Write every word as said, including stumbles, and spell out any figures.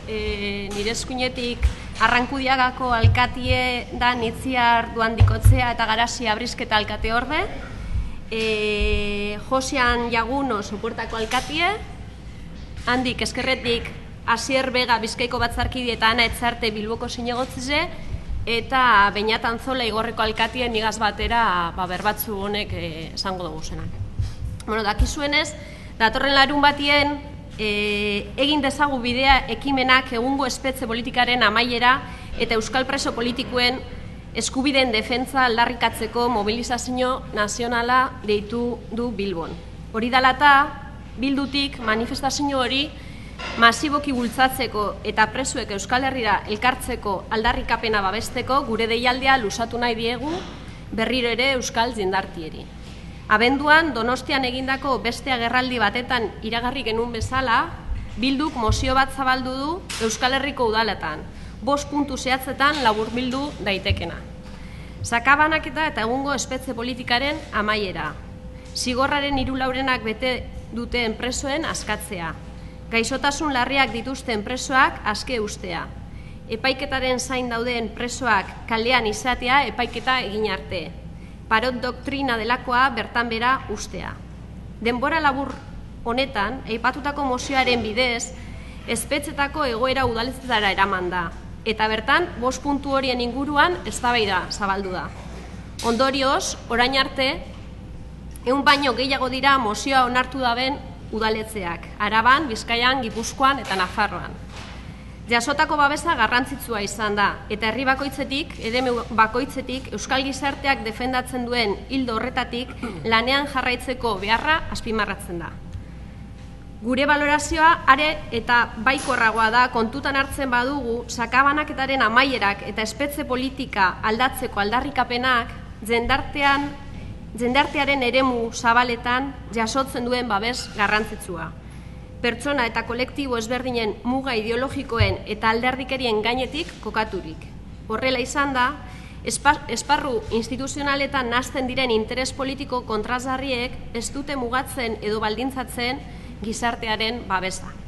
nire eskuinetik Arrankudiagako alkatie da Nitziar Duandikotzea eta Garasi Abrisketa alkate orde, Josian Jaguno Sopuertako alkatie, handik eskerretik Asier Bega Bizkaiko batzarkide eta Ana Etzarte Bilboko zinegotzize, eta Beñat Antzola Igorreko alkatie nigaz batera berbatzu honek esango dugu zenak. Bueno, dakizuenez, datorren larun batien egin dezagu bidea ekimenak egungo espetxe politikaren amaiera eta euskal preso politikoen eskubideen defentsa aldarrikatzeko mobilizazio nazionala deitu du Bilbon. Hori dela eta Bildutik manifestazio hori masiboki bultzatzeko eta presuek Euskal Herrira elkartzeko aldarrikapena babesteko gure deialdea luzatu nahi diegu berriro ere Euskal jendartieri. Abenduan Donostian egindako beste agerraldi batetan iragarri genuen bezala, Bilduk mozio bat zabaldu du Euskal Herriko udaletan, bost puntu zehatzetan laburbildu daitekena. Sakabanaketa eta egungo espetxe politikaren amaiera. Zigorraren hiru laurenak bete duten presoen askatzea. Gaixotasun larriak dituzten presoak aske ustea. Epaiketaren zain dauden presoak kalean izatea epaiketa egin arte. Parot doktrina delakoa bertan bera ustea. Denbora labur honetan, aipatutako mozioaren bidez, espetxetako egoera udaletzetara eraman da. Eta bertan, bost puntu horien inguruan eztabaida zabaldu da. Ondorioz, orain arte, ehun baino gehiago dira mozioa onartu daben udaletzeak, Araban, Bizkaian, Gipuzkoan eta Nafarroan. Jasotako babesa garrantzitsua izan da, eta herri bakoitzetik, eremu bakoitzetik, Euskal Gizarteak defendatzen duen hildo horretatik lanean jarraitzeko beharra azpimarratzen da. Gure balorazioa are eta baikorragoa da kontutan hartzen badugu sakabanaketaren amaierak eta espetxe politika aldatzeko aldarrikapenak jendartean jendartearen eremu zabaletan jasotzen duen babes garrantzitsua. Pertsona eta kolektibo ezberdinen muga ideologikoen eta alderdikerien gainetik kokaturik. Horrela izan da, esparru instituzionaletan nazten diren interes politiko kontrazarriek ez dute mugatzen edo baldintzatzen gizartearen babesa.